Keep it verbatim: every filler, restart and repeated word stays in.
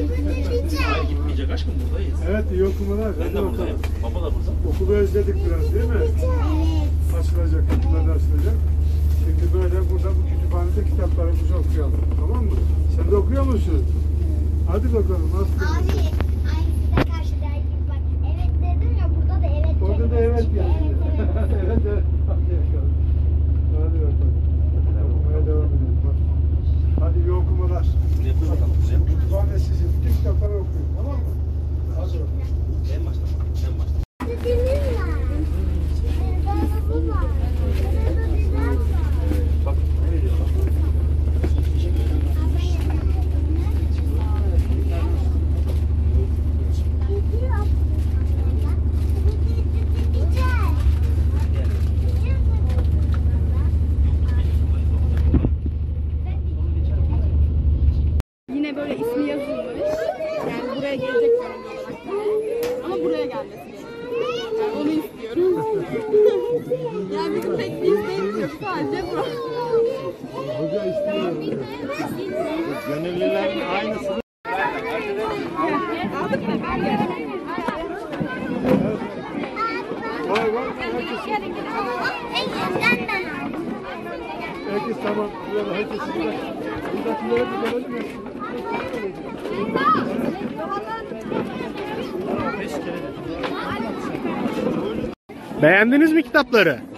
Hayır gitmeyecek aşkım, buradayız. Evet, iyi okumalar. Ben de buradayım. Baba da burada. Okulu özledik biraz değil mi? Açılacak, kapılar da açılacak. Şimdi böyle burada bu kütüphanede kitaplarımızı okuyalım. Tamam mı? Sen de okuyor musun? Hadi bakalım. Nasıl? Abi, aynı karşıda bak. Evet dedim ya, burada da evet. Orada da evet geldi. Evet, evet. evet. Hadi bakalım. Hadi bakalım. Okumaya devam edelim. Bak. Hadi iyi okumalar. Ne yapıyor bakalım? Kütüphane sizin. Bütün kitapları okuyun. Tamam mı? Hadi bakalım. En başta. En başta. Bak ne diyor bak. Yine böyle ismi yazılmış. Yani buraya gelecek görünüyor olarak. Ama buraya gelmesi gerekiyor. Yani onu istiyorum. Yani bizim pek bir isteğimiz yok. Sadece bu. Hoca istiyor. Gönüllülerin aynısı. Aldık mı? Vay vay. Herkes, herkes tamam. Burada herkes burada. Buradakilere bir görelim ya. Beğendiniz mi kitapları?